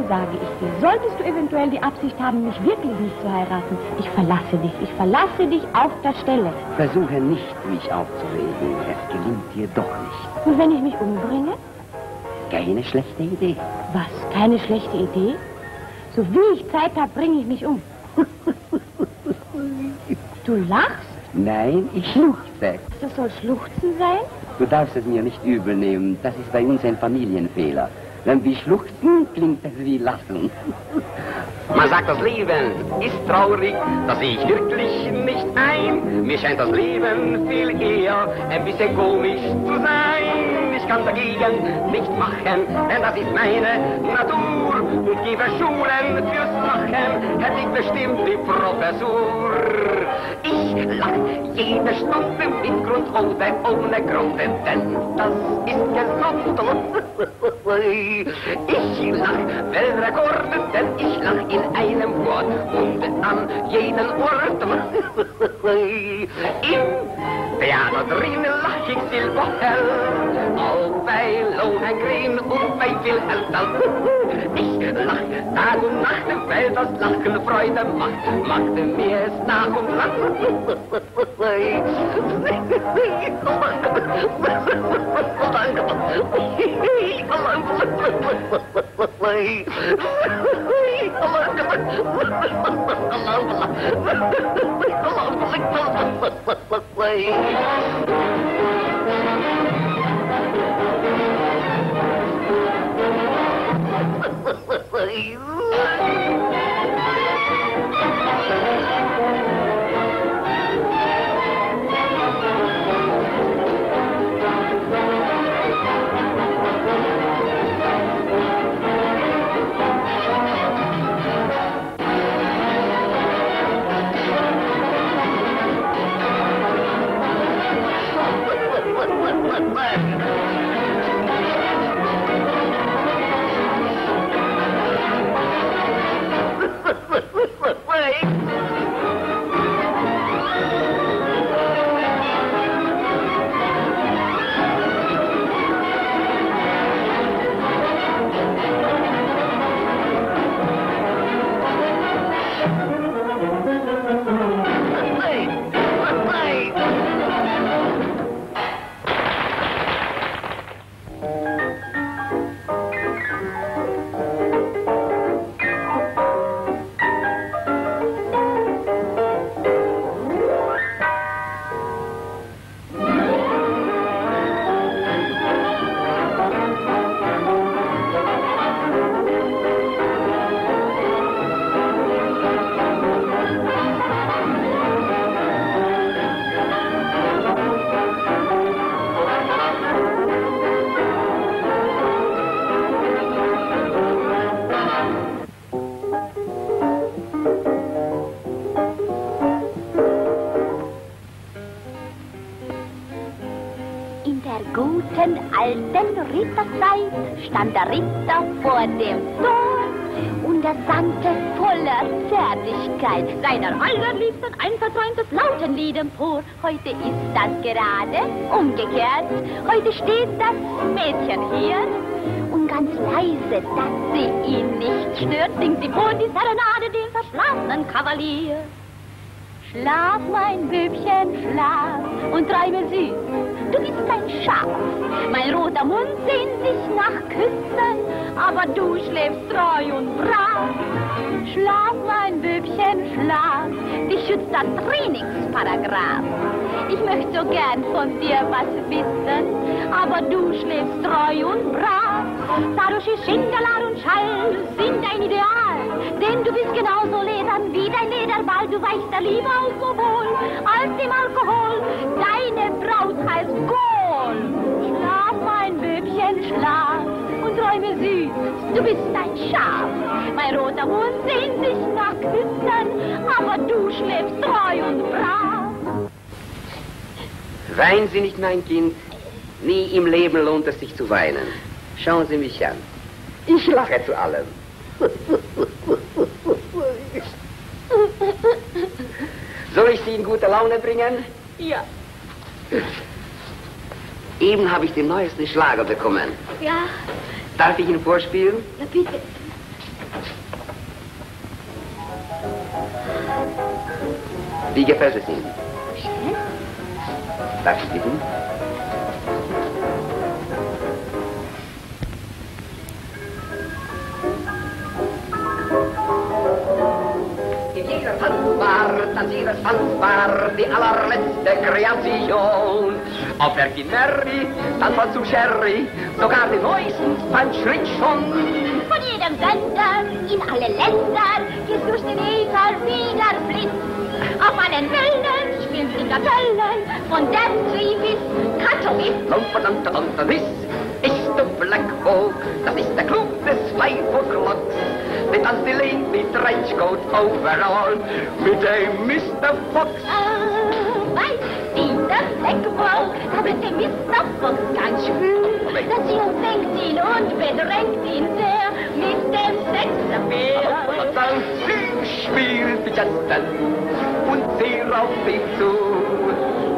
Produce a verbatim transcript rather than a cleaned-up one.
sage ich dir, solltest du eventuell die Absicht haben, mich wirklich nicht zu heiraten, ich verlasse dich, ich verlasse dich auf der Stelle. Versuche nicht, mich aufzuregen. Es gelingt dir doch nicht. Und wenn ich mich umbringe? Keine schlechte Idee. Was? Keine schlechte Idee? So wie ich Zeit habe, bringe ich mich um. Du lachst? Nein, ich schluchze. Das soll Schluchzen sein? Du darfst es mir nicht übel nehmen. Das ist bei uns ein Familienfehler. Wenn wir schluchzen, klingt es wie Lachen. Man sagt, das Leben ist traurig, das sehe ich wirklich nicht ein. Mir scheint das Leben viel eher ein bisschen komisch zu sein. Ich kann dagegen nicht machen, denn das ist meine Natur. Und gebe Schulen fürs Lachen, hätte ich bestimmt die Professur. Ich lach jede Stunde mit Grund oder ohne Grund, denn das ist gesund. Ich lach Weltrekorde, denn ich lach in einem Wort und an jeden Ort. Im Theater drinnen lach ich silberhell, auch bei Lohengrin und bei Wilhelm Tell. Ich lach Tag und Nacht, weil das Lachen Freude macht, machte mir es nach und nach. Stand der Ritter vor dem Tor und er sandte voller Zärtlichkeit seiner allerliebsten einverträumtes lauten Lied empor. Heute ist das gerade umgekehrt, heute steht das Mädchen hier und ganz leise, dass sie ihn nicht stört, singt sie vor die Serenade dem verschlafenen Kavalier. Schlaf, mein Bübchen, schlaf und träume süß, du bist ein Schaf. Mein roter Mund sehnt sich nach Küssen, aber du schläfst treu und brav. Schlaf, mein Bübchen, schlaf, dich schützt der Trainingsparagraph. Ich möchte so gern von dir was wissen, aber du schläfst treu und brav. Dadurch ist Schindelar und Schall sind ein Ideal, denn du bist genauso ledern wie dein Lederball. Du weichst der Liebe aus sowohl als dem Alkohol. Deine Braut heißt Kohl. Schlaf, mein Bübchen, schlaf und träume süß, du bist ein Schaf. Mein roter Mund sehnt sich nach Küssen, aber du schläfst treu und brav. Weinen Sie nicht, mein Kind. Nie im Leben lohnt es sich zu weinen. Schauen Sie mich an. Ich lache zu allem. Soll ich Sie in gute Laune bringen? Ja. Eben habe ich den neuesten Schlager bekommen. Ja. Darf ich ihn vorspielen? Ja, bitte. Wie gefällt es Ihnen? Schön. Darf ich bitten? Tanzbar, Tanzieres Tanzbar, die allerletzte Kreation. Auf Vergineri, dann von zum Sherry, sogar den neuesten Punch-Schritt schon. Von jedem Sender, in alle Länder, geht durch den Äther wieder Blitz. Auf allen Wellen spielen Frikadellen, von der Trivis, Katowice. Und verdammte Unterwiss ist der Black Hawk, das ist der Club des Five O'Clocks. Den tanzt die Lane mit Trenchcoat overall, mit dem Mister Fox. Ah, weiß, dieser Black Hawk, da wird der Mister Fox ganz schwül. Das umfängt ihn und bedrängt ihn sehr mit dem Sexappeal. Und dann sie spielt Justin und sie rauft ihn zu.